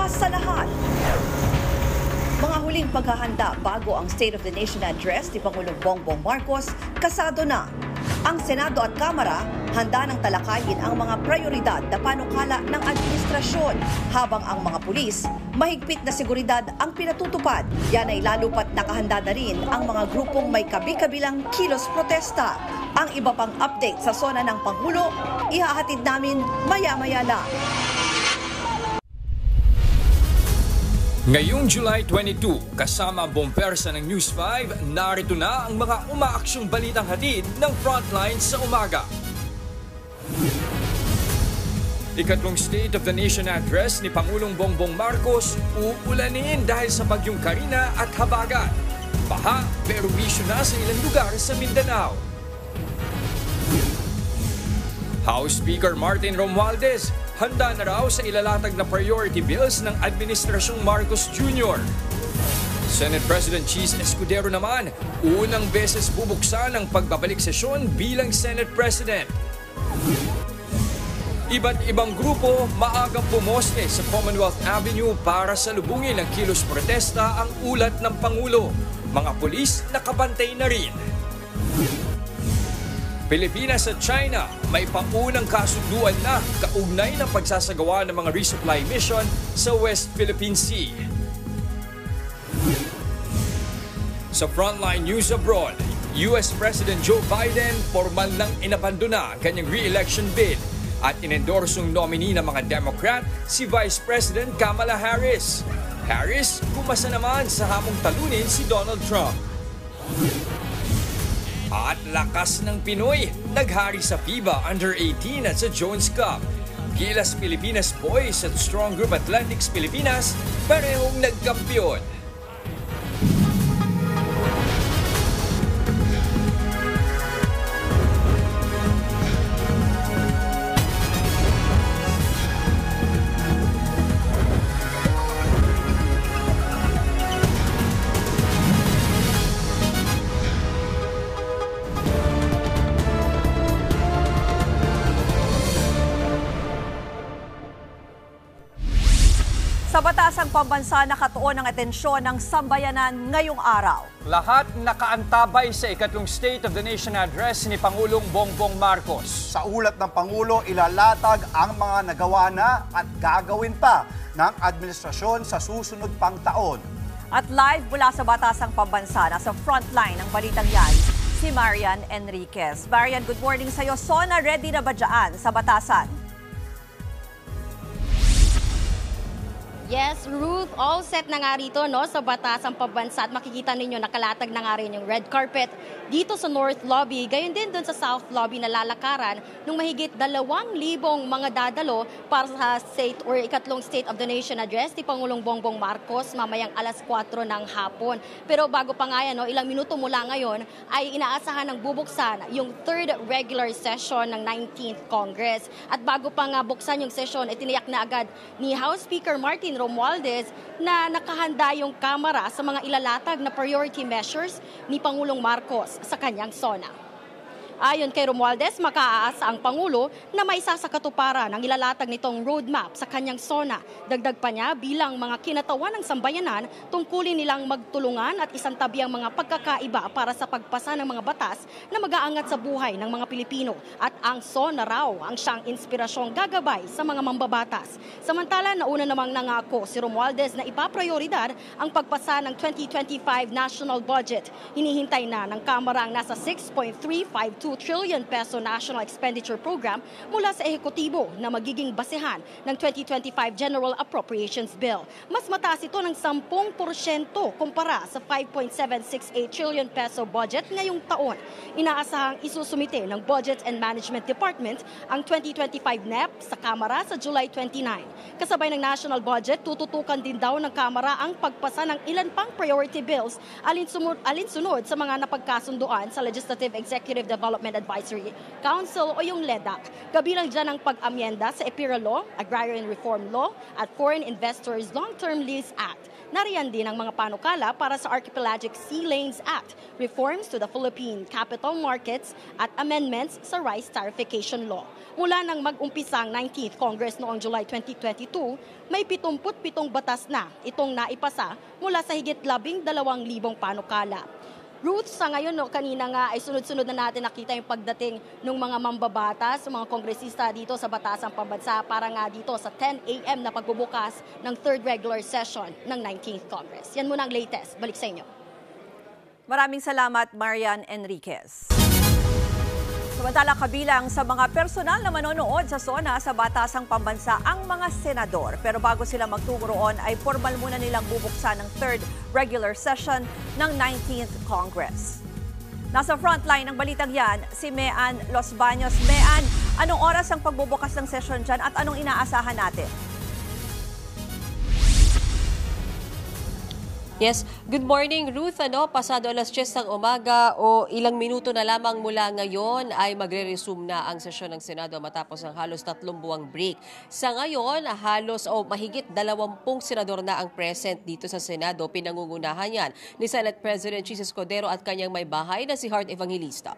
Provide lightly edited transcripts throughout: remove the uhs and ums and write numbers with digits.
Una sa lahat, mga huling paghahanda bago ang State of the Nation Address ni Pangulong Bongbong Marcos, kasado na. Ang Senado at Kamara handa ng talakayin ang mga prioridad na panukala ng administrasyon, habang ang mga pulis mahigpit na seguridad ang pinatutupad. Yan ay lalo pat nakahanda na rin ang mga grupong may kabi-kabilang kilos protesta. Ang iba pang update sa zona ng Pangulo, ihahatid namin maya-maya lang. Ngayong July 22, kasama ang buong persa ng News 5, narito na ang mga umaaksyong balitang hatid ng Frontline sa umaga. Ikatlong State of the Nation Address ni Pangulong Bongbong Marcos uulanin dahil sa bagyong Karina at Habagat. Baha pero wisyo na sa ilang lugar sa Mindanao. House Speaker Martin Romualdez handa na raw sa ilalatag na priority bills ng Administrasyong Marcos Jr. Senate President Cheese Escudero naman, unang beses bubuksan ang pagbabalik sesyon bilang Senate President. Iba't ibang grupo maagang pumoste sa Commonwealth Avenue para salubungin ang kilos protesta ang ulat ng Pangulo. Mga pulis nakabantay na rin. Pilipinas at China may paunang kasunduan na kaugnay ng pagsasagawa ng mga resupply mission sa West Philippine Sea. Sa Frontline News Abroad, US President Joe Biden formal nang inabandona ang kanyang re-election bid at inendorsong nominee ng mga Democrat si Vice President Kamala Harris. Harris pumasa naman sa hamong talunin si Donald Trump. At lakas ng Pinoy, naghari sa FIBA Under-18 at sa Jones Cup. Gilas Pilipinas Boys at Strong Group Athletics Pilipinas parehong nagkampiyon. Sa batasang pambansa, nakatuon ang atensyon ng sambayanan ngayong araw. Lahat nakaantabay sa ikatlong State of the Nation Address ni Pangulong Bongbong Marcos. Sa ulat ng Pangulo, ilalatag ang mga nagawa na at gagawin pa ng administrasyon sa susunod pang taon. At live mula sa batasang pambansa, nasa frontline ng balitang yan, si Marian Enriquez. Marian, good morning sa iyo. Sona, ready na ba dyan sa batasan? Yes, Ruth, all set na nga rito no, sa batasang pambansa at makikita ninyo nakalatag na nga rin yung red carpet dito sa North Lobby. Gayon din doon sa South Lobby na lalakaran ng mahigit 2,000 mga dadalo para sa state or ikatlong State of the Nation Address ni Pangulong Bongbong Marcos mamayang alas 4 ng hapon. Pero bago pa nga yan, no, ilang minuto mula ngayon ay inaasahan ng bubuksan yung third regular session ng 19th Congress. At bago pa nga buksan yung session, itiniyak na agad ni House Speaker Martin Romualdez na nakahanda yung Kamara sa mga ilalatag na priority measures ni Pangulong Marcos sa kanyang SONA. Ayon kay Romualdez, makaaasa ang Pangulo na may sasakatuparan ang ilalatag nitong roadmap sa kanyang SONA. Dagdag pa niya, bilang mga kinatawan ng sambayanan, tungkulin nilang magtulungan at isantabi ang mga pagkakaiba para sa pagpasa ng mga batas na mag-aangat sa buhay ng mga Pilipino. At ang SONA raw ang siyang inspirasyong gagabay sa mga mambabatas. Samantala, nauna namang nangako si Romualdez na ipaprioridad ang pagpasa ng 2025 national budget. Hinihintay na ng Kamara ang nasa 6.352 trillion peso National Expenditure Program mula sa ehekutibo na magiging basehan ng 2025 General Appropriations Bill. Mas mataas ito ng 10% kumpara sa 5.768 trillion peso budget ngayong taon. Inaasahang isusumite ng Budget and Management Department ang 2025 NEP sa Kamara sa July 29. Kasabay ng national budget, tututukan din daw ng Kamara ang pagpasa ng ilan pang priority bills alinsunod sa mga napagkasunduan sa Legislative Executive Development Development Advisory Council o yung LEDAC. Kabilang dyan ang pag-amyenda sa EPIRA Law, Agrarian Reform Law at Foreign Investors Long-Term Lease Act. Nariyan din ang mga panukala para sa Archipelagic Sea Lanes Act, reforms to the Philippine Capital Markets at amendments sa Rice Tarification Law. Mula nang mag-umpisang 19th Congress noong July 2022, may 77 batas na itong naipasa mula sa higit 12,000 panukala. Ruth, sa ngayon, kanina nga ay sunod-sunod na natin nakita yung pagdating ng mga mambabatas, mga kongresista dito sa Batasang Pambansa para nga dito sa 10 a.m. na pagbubukas ng 3rd regular session ng 19th Congress. Yan muna ang latest. Balik sa inyo. Maraming salamat, Marian Enriquez. Samantala, kabilang sa mga personal na manonood sa SONA sa Batasang Pambansa ang mga senador. Pero bago sila magtungo roon ay formal muna nilang bubuksan ng 3rd regular session ng 19th Congress. Nasa frontline ng balitang yan, si Mean Los Baños. Mean, anong oras ang pagbubukas ng session dyan at anong inaasahan natin? Yes, good morning Ruth. Pasado alas 10 ng umaga o ilang minuto na lamang mula ngayon ay magre-resume na ang sesyon ng Senado matapos ang halos 3 buwang break. Sa ngayon, halos mahigit 20 senador na ang present dito sa Senado. Pinangungunahan yan ni Senate President Chis Escudero at kanyang may bahay na si Heart Evangelista.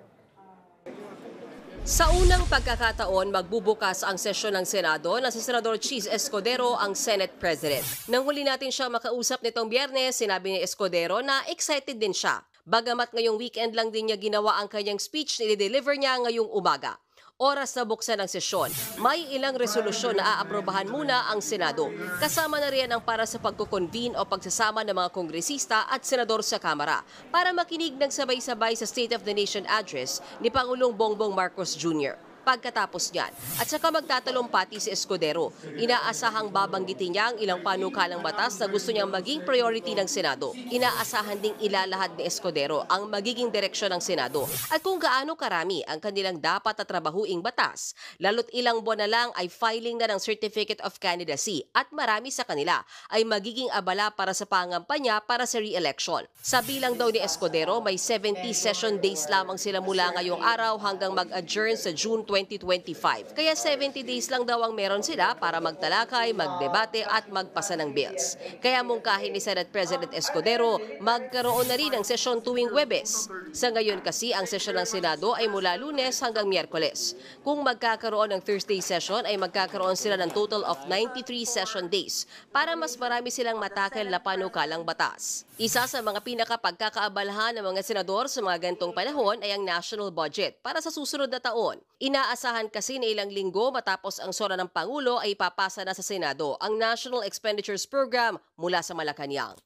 Sa unang pagkakataon, magbubukas ang sesyon ng Senado na si Senador Chis Escudero ang Senate President. Nang huli natin siya makausap nitong Biyernes, sinabi ni Escudero na excited din siya. Bagamat ngayong weekend lang din niya ginawa ang kanyang speech na i-deliver niya ngayong umaga. Oras na buksan ng sesyon, may ilang resolusyon na aaprobahan muna ang Senado. Kasama na riyan ang para sa pagkukonvene o pagsasama ng mga kongresista at senador sa Kamara para makinig ng sabay-sabay sa State of the Nation Address ni Pangulong Bongbong Marcos Jr. Pagkatapos niyan, at saka magtatalumpati si Escudero, inaasahang babanggitin niya ang ilang panukalang batas na gusto niyang maging priority ng Senado. Inaasahan ding ilalahad ni Escudero ang magiging direksyon ng Senado at kung gaano karami ang kanilang dapat at trabahuing batas. Lalo't ilang buwan na lang ay filing na ng Certificate of Candidacy at marami sa kanila ay magiging abala para sa pangampanya para sa re-election. Sa bilang daw ni Escudero, may 70 session days lamang sila mula ngayong araw hanggang mag-adjourn sa June 2025. Kaya 70 days lang daw ang meron sila para magtalakay, magdebate at magpasa ng bills. Kaya mungkahin ni Senate President Escudero, magkaroon na rin ng sesyon tuwing Huwebes. Sa ngayon kasi, ang sesyon ng Senado ay mula Lunes hanggang Miyerkules. Kung magkakaroon ng Thursday session, ay magkakaroon sila ng total of 93 session days para mas marami silang matakal na panukalang batas. Isa sa mga pinakapagkakaabalahan ng mga senador sa mga ganitong panahon ay ang national budget para sa susunod na taon. Inaasahan kasi na ilang linggo matapos ang sora ng Pangulo ay ipapasa na sa Senado ang National Expenditures Program mula sa Malacanang.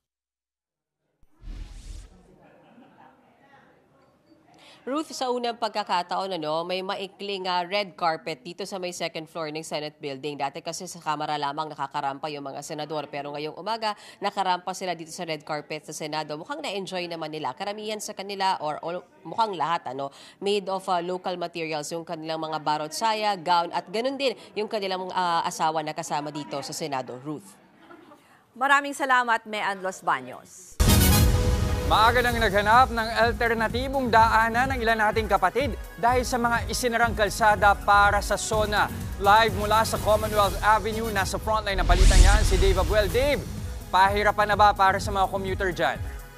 Ruth, sa unang pagkakataon, may maikling red carpet dito sa may second floor ng Senate building. Dati kasi sa Kamara lamang nakakarampa yung mga senador. Pero ngayong umaga, nakarampa sila dito sa red carpet sa Senado. Mukhang na-enjoy naman nila. Karamihan sa kanila, or mukhang lahat, made of local materials. Yung kanilang mga barot saya, gown, at ganun din yung kanilang asawa na kasama dito sa Senado. Ruth. Maraming salamat, Mean Los Baños. Maaga nang naghanap ng alternatibong daanan ng ilan nating kapatid dahil sa mga isinarang kalsada para sa SONA. Live mula sa Commonwealth Avenue, nasa frontline ng balitang yan si Dave Abuel. Dave, pahirapan na ba para sa mga commuter dyan?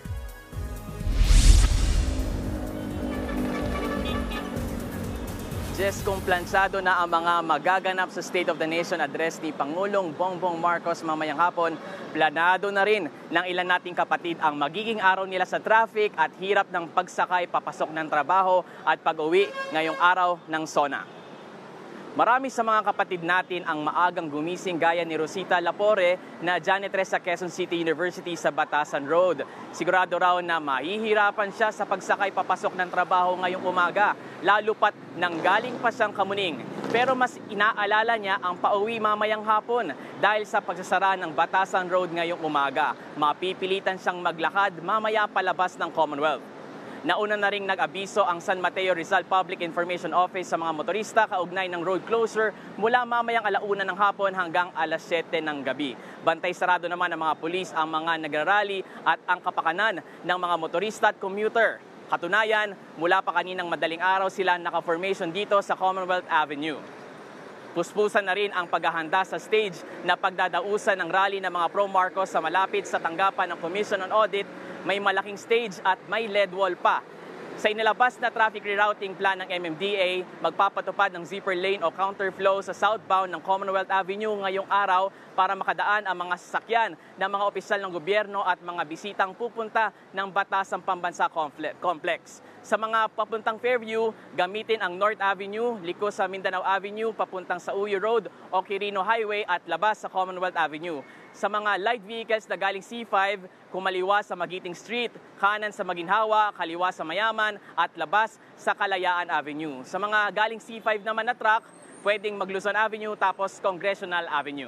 Jess, kumplansado na ang mga magaganap sa State of the Nation address ni Pangulong Bongbong Marcos mamayang hapon. Planado na rin ng ilan nating kapatid ang magiging araw nila sa traffic at hirap ng pagsakay papasok ng trabaho at pag-uwi ngayong araw ng SONA. Marami sa mga kapatid natin ang maagang gumising gaya ni Rosita Lapore na janitress sa Quezon City University sa Batasan Road. Sigurado raw na mahihirapan siya sa pagsakay papasok ng trabaho ngayong umaga, lalo pat nanggaling pa siyang Kamuning. Pero mas inaalala niya ang pauwi mamayang hapon dahil sa pagsasara ng Batasan Road ngayong umaga. Mapipilitan siyang maglakad mamaya palabas ng Commonwealth. Nauna na ring nag-abiso ang San Mateo Rizal Public Information Office sa mga motorista kaugnay ng road closure mula mamayang 1:00 ng hapon hanggang 7:00 ng gabi. Bantay sarado naman ng mga pulis ang mga nagrarally at ang kapakanan ng mga motorista at commuter. Katunayan, mula pa kaninang madaling araw sila naka-formation dito sa Commonwealth Avenue. Puspusan na rin ang paghahanda sa stage na pagdadausan ng rally ng mga pro-Marcos sa malapit sa tanggapan ng Commission on Audit. May malaking stage at may lead wall pa. Sa inilabas na traffic rerouting plan ng MMDA, magpapatupad ng zipper lane o counterflow sa southbound ng Commonwealth Avenue ngayong araw para makadaan ang mga sasakyan ng mga opisyal ng gobyerno at mga bisitang pupunta ng Batasang Pambansa Complex. Sa mga papuntang Fairview, gamitin ang North Avenue, liko sa Mindanao Avenue, papuntang sa Uyo Road o Quirino Highway at labas sa Commonwealth Avenue. Sa mga light vehicles na galing C5, kumaliwa sa Magiting Street, kanan sa Maginhawa, kaliwa sa Mayaman at labas sa Kalayaan Avenue. Sa mga galing C5 naman na truck, pwedeng Mag-Luzon Avenue tapos Congressional Avenue.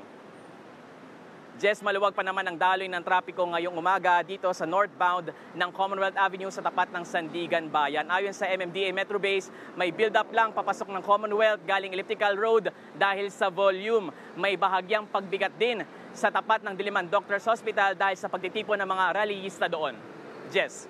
Jess, maluwag pa naman ang daloy ng trapiko ngayong umaga dito sa northbound ng Commonwealth Avenue sa tapat ng Sandigan Bayan. Ayon sa MMDA Metro Base, may build-up lang papasok ng Commonwealth galing Elliptical Road dahil sa volume. May bahagyang pagbigat din sa tapat ng Diliman Doctors Hospital dahil sa pagtitipon ng mga rallyista doon. Jess.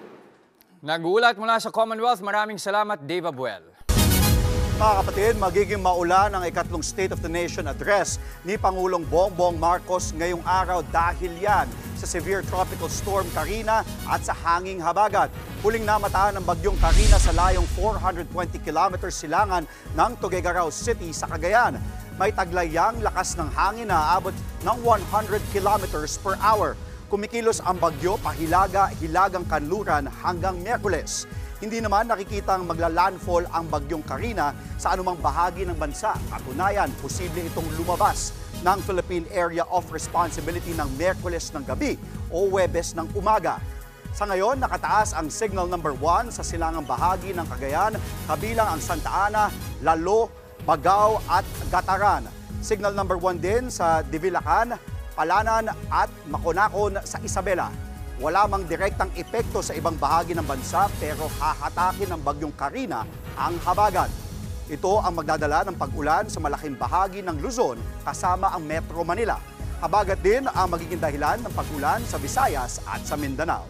Nagulat mula sa Commonwealth. Maraming salamat, Dave Abuel. Mga kapatid, magiging maulan ang ikatlong State of the Nation address ni Pangulong Bongbong Marcos ngayong araw dahil yan sa severe tropical storm Karina at sa hanging habagat. Huling namataan ng bagyong Karina sa layong 420 kilometers silangan ng Tuguegarao City sa Cagayan. May taglayang lakas ng hangin na aabot ng 100 kilometers per hour. Kumikilos ang bagyo pahilaga-hilagang kanluran hanggang Miyerkules. Hindi naman nakikitang magla-landfall ang bagyong Karina sa anumang bahagi ng bansa. Katunayan, posible itong lumabas ng Philippine Area of Responsibility ng Miyerkules ng gabi o Huwebes ng umaga. Sa ngayon, nakataas ang signal number 1 sa silangang bahagi ng Cagayan, kabilang ang Santa Ana, Lalo, Bagao at Gataran. Signal number 1 din sa Divilacan, Palanan at Maconacon sa Isabela. Wala mang direktang epekto sa ibang bahagi ng bansa pero hahatakin ng bagyong Karina ang habagat. Ito ang magdadala ng pag-ulan sa malaking bahagi ng Luzon kasama ang Metro Manila. Habagat din ang magiging dahilan ng pag-ulan sa Visayas at sa Mindanao.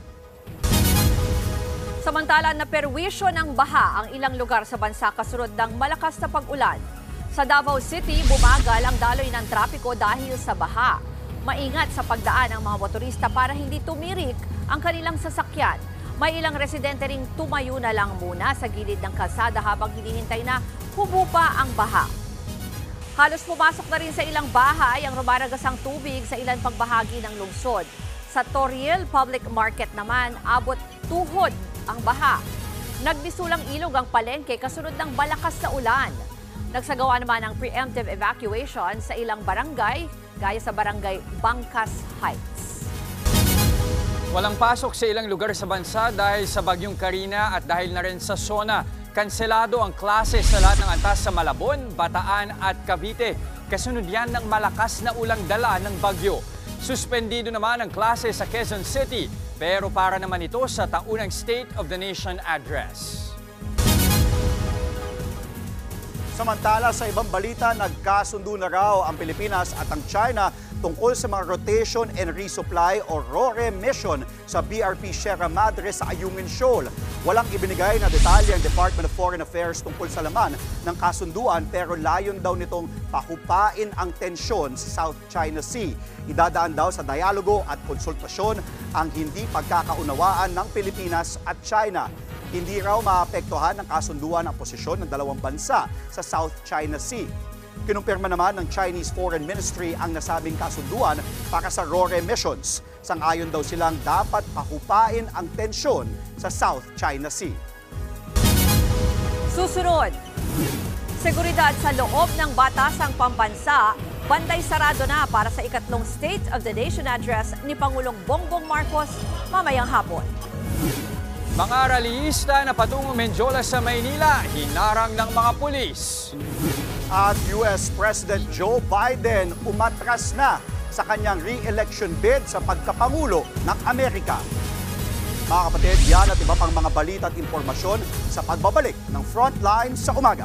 Samantala, naperwisyo ng baha ang ilang lugar sa bansa kasunod ng malakas na pag-ulan. Sa Davao City, bumagal ang daloy ng trapiko dahil sa baha. Maingat sa pagdaan ang mga motorista para hindi tumirik ang kanilang sasakyan. May ilang residente ring tumayo na lang muna sa gilid ng kalsada habang hinihintay na humupa ang baha. Halos pumasok na rin sa ilang bahay ang rumaragasang tubig sa ilang pagbahagi ng lungsod. Sa Toriel Public Market naman, abot tuhod ang baha. Nagbisulang ilog ang palengke kasunod ng malakas na ulan. Nagsagawa naman ng preemptive evacuation sa ilang barangay, gaya sa barangay Bangkas Heights. Walang pasok sa ilang lugar sa bansa dahil sa bagyong Karina at dahil na rin sa SONA. Kanselado ang klase sa lahat ng antas sa Malabon, Bataan at Cavite. Kasunod yan ng malakas na ulang dala ng bagyo. Suspendido naman ang klase sa Quezon City, pero para naman ito sa taunang State of the Nation Address. Samantala, sa ibang balita, nagkasundo na raw ang Pilipinas at ang China tungkol sa mga rotation and resupply o RORE mission sa BRP Sierra Madre sa Ayungin Shoal. Walang ibinigay na detalye ang Department of Foreign Affairs tungkol sa laman ng kasunduan pero layon daw nitong pahupain ang tensyon sa South China Sea. Idadaan daw sa dialogo at konsultasyon ang hindi pagkakaunawaan ng Pilipinas at China. Hindi raw maapektuhan ng kasunduan ang posisyon ng dalawang bansa sa South China Sea. Kinumpirma naman ng Chinese Foreign Ministry ang nasabing kasunduan para sa RORE missions. Sang-ayon daw silang dapat pahupain ang tensyon sa South China Sea. Susunod, seguridad sa loob ng Batasang Pambansa, bantay sarado na para sa ikatlong State of the Nation Address ni Pangulong Bongbong Marcos mamayang hapon. Mga rallyista na patungong Menjola sa Maynila, hinarang ng mga pulis. At US President Joe Biden umatras na sa kanyang re-election bid sa pagkapangulo ng Amerika. Mga kapatid, yan at iba pang mga balita at impormasyon sa pagbabalik ng Frontline sa umaga.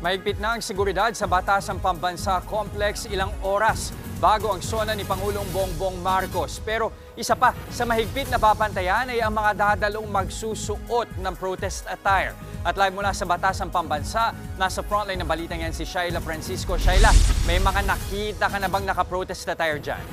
Mahigpit na ang seguridad sa Batasang Pambansa Complex ilang oras bago ang sona ni Pangulong Bongbong Marcos. Pero isa pa sa mahigpit na papantayan ay ang mga dadalong magsusuot ng protest attire. At live mula sa Batasang Pambansa, nasa frontline ng balitang yan si Shaila Francisco. Shaila, may mga nakita ka na bang naka-protest attire dyan?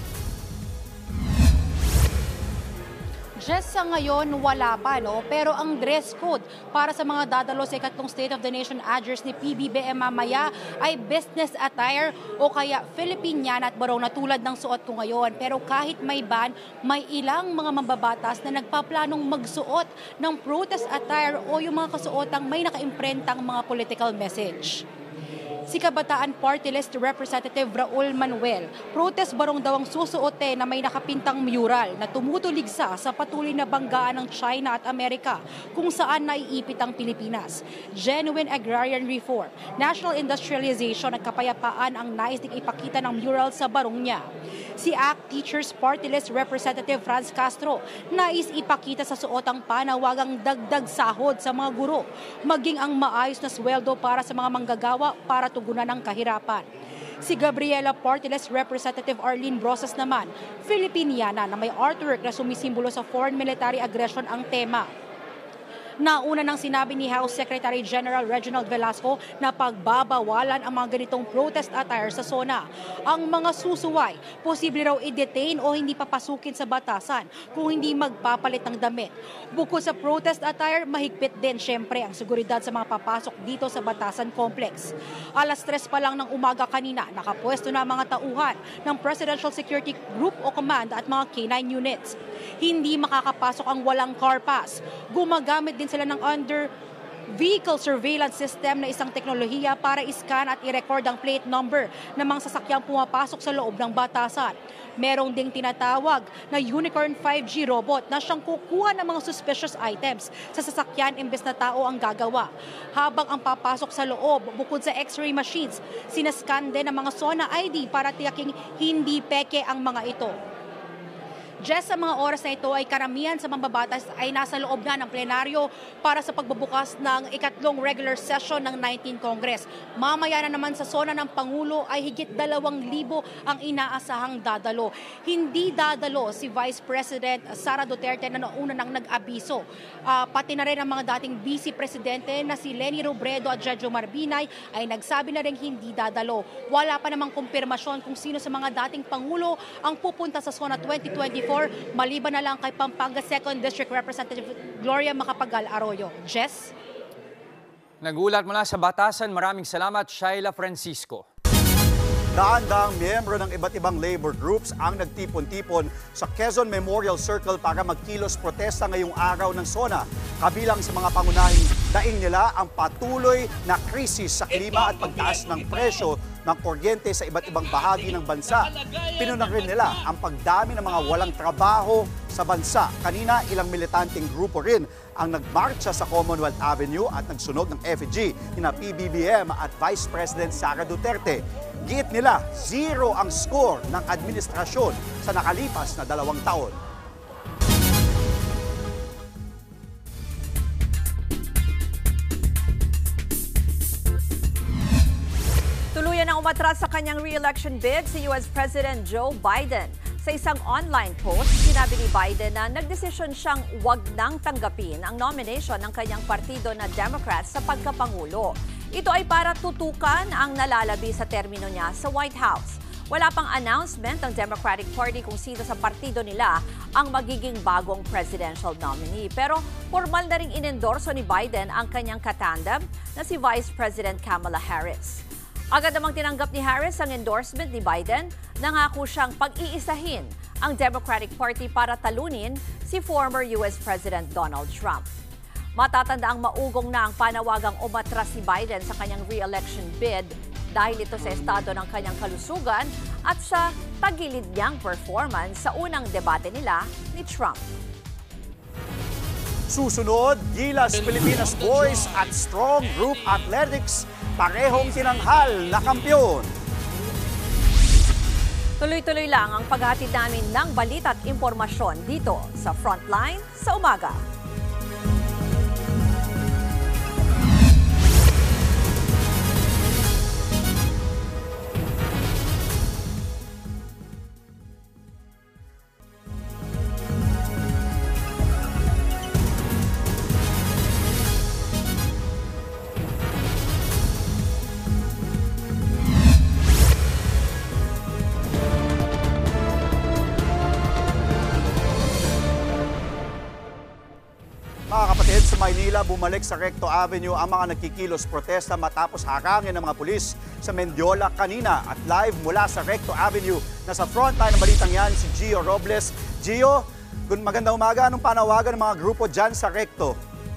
Just sa ngayon, wala pa, no? Pero ang dress code para sa mga dadalo sa ikatlong State of the Nation address ni PBBM mamaya ay business attire o kaya Filipiniana at barong na tulad ng suot ko ngayon. Pero kahit may ban, may ilang mga mambabatas na nagpaplanong magsuot ng protest attire o yung mga kasuotang may nakaimprentang mga political message. Si Kabataan Party List Representative Raul Manuel, protest barong daw ang susuote na may nakapintang mural na tumutuligsa sa patuloy na banggaan ng China at Amerika kung saan naiipit ang Pilipinas. Genuine agrarian reform, national industrialization at kapayapaan ang nais ding ipakita ng mural sa barong niya. Si ACT Teachers Party List Representative Franz Castro, nais ipakita sa suotang panawagang dagdag sahod sa mga guro, maging ang maayos na sweldo para sa mga manggagawa para tugunan ng kahirapan. Si Gabriela Party List Representative Arlene Brosas naman, Filipiniana na may artwork na sumisimbolo sa foreign military aggression ang tema. Nauna nang sinabi ni House Secretary General Reginald Velasco na pagbabawalan ang mga ganitong protest attire sa SONA. Ang mga susuway, posible raw i-detain o hindi papasukin sa batasan kung hindi magpapalit ng damit. Bukod sa protest attire, mahigpit din syempre ang seguridad sa mga papasok dito sa Batasan Complex. Alas 3 pa lang ng umaga kanina, nakapwesto na ang mga tauhan ng Presidential Security Group o Command at mga K9 units. Hindi makakapasok ang walang car pass. Gumagamit din sila ng vehicle surveillance system na isang teknolohiya para iscan at i-record ang plate number ng mga sasakyang pumapasok sa loob ng batasan. Merong ding tinatawag na Unicorn 5G robot na siyang kukuha ng mga suspicious items sa sasakyan imbes na tao ang gagawa. Habang ang papasok sa loob, bukod sa x-ray machines, sinascan din ang mga SONA ID para tiyaking hindi peke ang mga ito. Just sa mga oras na ito ay karamihan sa mambabatas ay nasa loob na ng plenaryo para sa pagbubukas ng ikatlong regular session ng 19th Congress. Mamaya na naman sa SONA ng Pangulo ay higit 2,000 ang inaasahang dadalo. Hindi dadalo si Vice President Sara Duterte na nauna nang nag-abiso. Pati na rin ang mga dating Vice Presidente na si Leni Robredo at Jojo Marbinay ay nagsabi na rin hindi dadalo. Wala pa namang kumpirmasyon kung sino sa mga dating Pangulo ang pupunta sa SONA 2024 maliban na lang kay Pampanga 2nd District Representative Gloria Macapagal Arroyo. Jess? Nagulat mula sa Batasan, maraming salamat, Shaila Francisco. Daan-daang miyembro ng iba't ibang labor groups ang nagtipon-tipon sa Quezon Memorial Circle para magkilos protesta ngayong araw ng SONA. Kabilang sa mga pangunahing daing nila ang patuloy na krisis sa klima at pagtaas ng presyo ng kuryente sa iba't ibang bahagi ng bansa. Pinunang rin nila ang pagdami ng mga walang trabaho sa bansa. Kanina, ilang militanteng grupo rin ang nagmarcha sa Commonwealth Avenue at nagsunog ng effigy ni PBBM at Vice President Sara Duterte. Giit nila, 0 ang score ng administrasyon sa nakalipas na 2 taon. Tuluyan ang umatras sa kanyang re-election bid si US President Joe Biden. Sa isang online post, sinabi ni Biden na nagdesisyon siyang wag nang tanggapin ang nomination ng kanyang partido na Democrats sa pagkapangulo. Ito ay para tutukan ang nalalabi sa termino niya sa White House. Wala pang announcement ng Democratic Party kung sino sa partido nila ang magiging bagong presidential nominee. Pero formal na ring inendorso ni Biden ang kanyang katandem na si Vice President Kamala Harris. Agad namang tinanggap ni Harris ang endorsement ni Biden, nangako siyang pag-iisahin ang Democratic Party para talunin si former US President Donald Trump. Matatanda ang maugong na ang panawagang umatras si Biden sa kanyang re-election bid dahil ito sa estado ng kanyang kalusugan at sa tagilid niyang performance sa unang debate nila ni Trump. Susunod, Gilas Pilipinas Boys at Strong Group Athletics, parehong tinanghal na kampyon. Tuloy-tuloy lang ang paghahatid namin ng balita at impormasyon dito sa Frontline sa umaga. kapatid, sa Maynila, bumalik sa Recto Avenue ang mga nagkikilos protesta matapos harangin ng mga pulis sa Mendiola kanina. At live mula sa Recto Avenue, nasa frontline ng balitang yan si Gio Robles. Gio, magandang umaga. Anong panawagan ng mga grupo dyan sa Recto?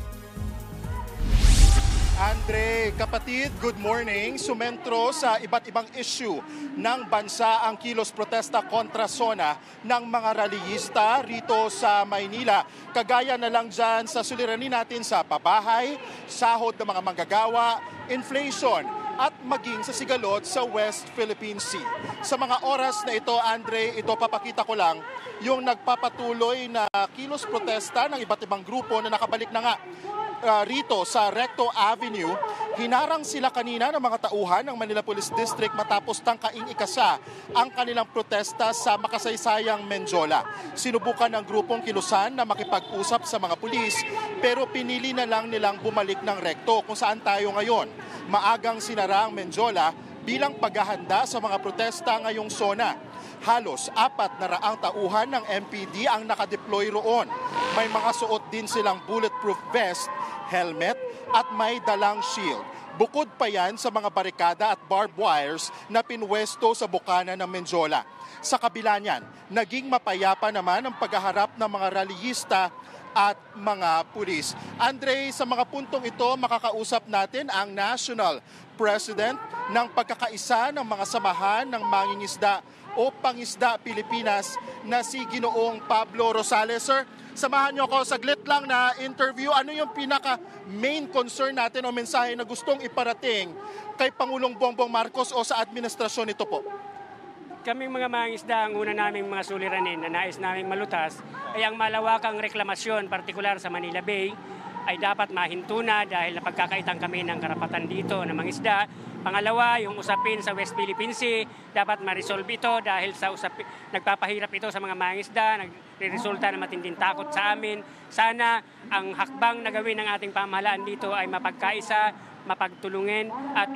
Andre, kapatid, good morning. Sumentro sa iba't ibang issue ng bansa ang kilos protesta kontra SONA ng mga rallyista rito sa Maynila. Kagaya na lang dyan sa suliranin natin sa pabahay, sahod ng mga manggagawa, inflation, at maging sa sigalot sa West Philippine Sea. Sa mga oras na ito, Andre, ito papakita ko lang yung nagpapatuloy na kilos protesta ng iba't ibang grupo na nakabalik na nga rito sa Recto Avenue. Hinarang sila kanina ng mga tauhan ng Manila Police District matapos tangkaing ikasa ang kanilang protesta sa makasaysayang Mendiola. Sinubukan ng grupong kilusan na makipag-usap sa mga pulis pero pinili na lang nilang bumalik ng Recto kung saan tayo ngayon. Maagang sinara ang Mendiola bilang paghahanda sa mga protesta ngayong SONA. Halos 400 tauhan ng MPD ang nakadeploy roon. May mga suot din silang bulletproof vest, helmet at may dalang shield. Bukod pa yan sa mga barikada at barbed wires na pinwesto sa bukana ng Mendiola. Sa kabila niyan, naging mapayapa naman ang paghaharap ng mga rallyista at mga pulis. Andre, sa mga puntong ito, makakausap natin ang National President ng pagkakaisa ng mga samahan ng mangingisda o Pangisda Pilipinas na si Ginoong Pablo Rosales. Sir, samahan niyo ako saglit lang na interview. Ano yung pinaka-main concern natin o mensahe na gustong iparating kay Pangulong Bongbong Marcos o sa administrasyon nito po? Kaming mga mangingisda, ang una naming mga suliranin na nais naming malutas ay ang malawakang reklamasyon, partikular sa Manila Bay, ay dapat mahinto na dahil napagkakaitang kami ng karapatan dito ng mangisda. Pangalawa, yung usapin sa West Philippine Sea, dapat ma-resolve ito dahil sa nagpapahirap ito sa mga mangisda, nagre-resulta na matinding takot sa amin. Sana ang hakbang na gawin ng ating pamahalaan dito ay mapagkaisa, mapagtulungin at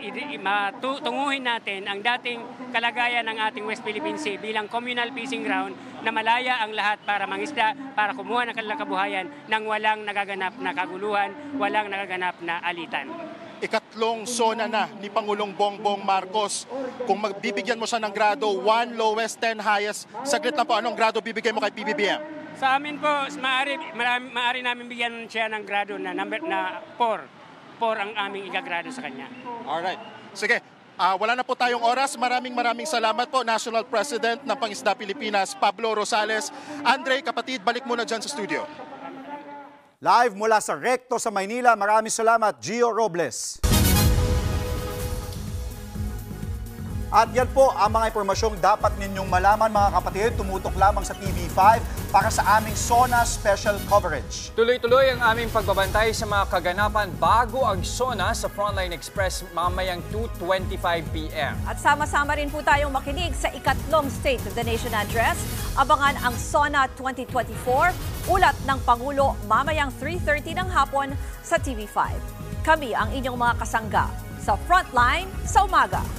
tunguhin natin ang dating kalagayan ng ating West Philippine Sea bilang communal fishing ground na malaya ang lahat para mangisda, para kumuha ng kanilang kabuhayan nang walang nagaganap na kaguluhan, walang nagaganap na alitan. Ikatlong SONA na ni Pangulong Bongbong Marcos. Kung magbibigyan mo siya ng grado 1, lowest, 10, highest, saglit lang po, anong grado bibigay mo kay PBBM? Sa amin po, maaari namin bigyan siya ng grado na 4. 4 ang aming igagrado sa kanya. Alright. Sige, wala na po tayong oras. Maraming salamat po, National President ng Pangisda Pilipinas, Pablo Rosales. Andre, kapatid, balik muna dyan sa studio. Live mula sa Recto sa Maynila, maraming salamat, Gio Robles. At yan po ang mga impormasyong dapat ninyong malaman, mga kapatid. Tumutok lamang sa TV5 para sa aming SONA Special Coverage. Tuloy-tuloy ang aming pagbabantay sa mga kaganapan bago ang SONA sa Frontline Express mamayang 2:25 p.m. At sama-sama rin po tayong makinig sa ikatlong State of the Nation Address. Abangan ang SONA 2024, ulat ng Pangulo mamayang 3:30 ng hapon sa TV5. Kami ang inyong mga kasangga sa Frontline sa umaga.